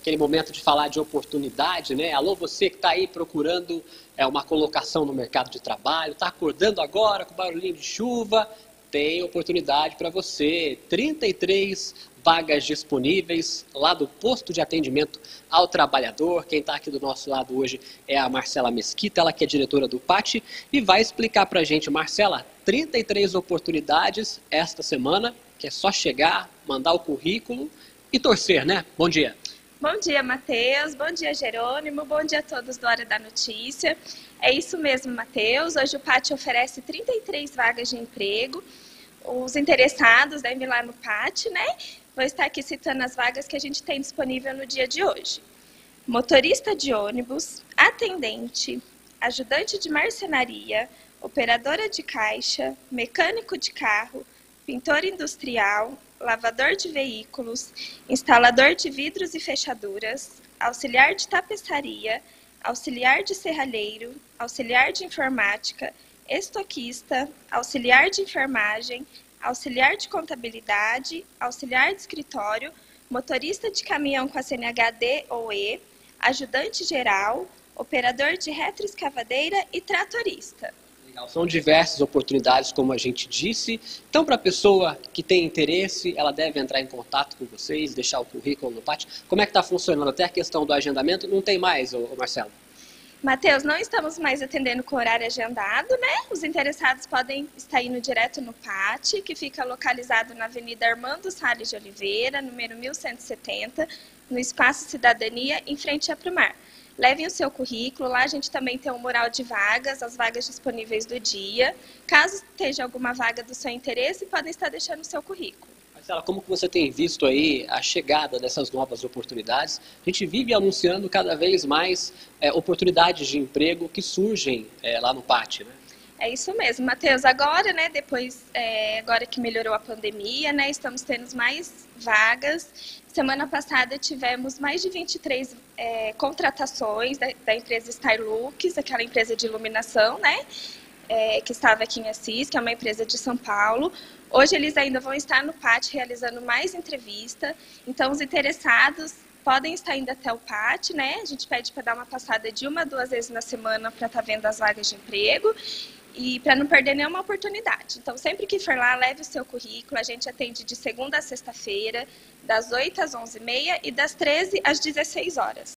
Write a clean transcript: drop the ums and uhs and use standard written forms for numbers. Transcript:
aquele momento de falar de oportunidade, né? Alô, você que está aí procurando uma colocação no mercado de trabalho, está acordando agora com barulhinho de chuva, tem oportunidade para você. 33 vagas disponíveis lá do posto de atendimento ao trabalhador. Quem está aqui do nosso lado hoje é a Marcela Mesquita, ela que é diretora do PAT, e vai explicar para a gente. Marcela, 33 oportunidades esta semana, que é só chegar, mandar o currículo e torcer, né? Bom dia. Bom dia, Matheus. Bom dia, Jerônimo. Bom dia a todos do Hora da Notícia. É isso mesmo, Matheus. Hoje o PAT oferece 33 vagas de emprego. Os interessados devem ir lá no PAT, né? Vou estar aqui citando as vagas que a gente tem disponível no dia de hoje. Motorista de ônibus, atendente, ajudante de marcenaria, operadora de caixa, mecânico de carro, pintor industrial, lavador de veículos, instalador de vidros e fechaduras, auxiliar de tapeçaria, auxiliar de serralheiro, auxiliar de informática, estoquista, auxiliar de enfermagem, auxiliar de contabilidade, auxiliar de escritório, motorista de caminhão com a CNH-D ou E, ajudante geral, operador de retroescavadeira e tratorista. São diversas oportunidades, como a gente disse. Então, para a pessoa que tem interesse, ela deve entrar em contato com vocês, deixar o currículo no PAT. Como é que está funcionando? Até a questão do agendamento não tem mais, Marcelo? Matheus, não estamos mais atendendo com horário agendado, né? Os interessados podem estar indo direto no PAT, que fica localizado na Avenida Armando Salles de Oliveira, número 1170, no Espaço Cidadania, em frente à Prumar. Levem o seu currículo, lá a gente também tem um mural de vagas, as vagas disponíveis do dia. Caso esteja alguma vaga do seu interesse, podem estar deixando o seu currículo. Marcela, como que você tem visto aí a chegada dessas novas oportunidades? A gente vive anunciando cada vez mais oportunidades de emprego que surgem lá no PAT, né? É isso mesmo, Matheus. Agora, né, agora que melhorou a pandemia, né, estamos tendo mais vagas. Semana passada tivemos mais de 23 contratações da empresa Skylux, aquela empresa de iluminação, né, que estava aqui em Assis, que é uma empresa de São Paulo. Hoje eles ainda vão estar no PAT realizando mais entrevista. Então, os interessados podem estar indo até o PAT, né? A gente pede para dar uma passada de 1 a 2 vezes na semana para estar vendo as vagas de emprego e para não perder nenhuma oportunidade. Então, sempre que for lá, leve o seu currículo. A gente atende de segunda a sexta-feira, das 8 às 11h30 e das 13 às 16 horas.